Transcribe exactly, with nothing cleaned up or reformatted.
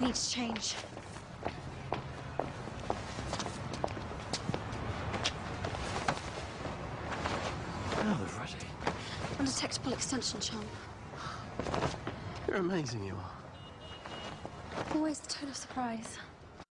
Need to change. Oh, Rosie. Undetectable extension charm. You're amazing, you are. Always the total surprise.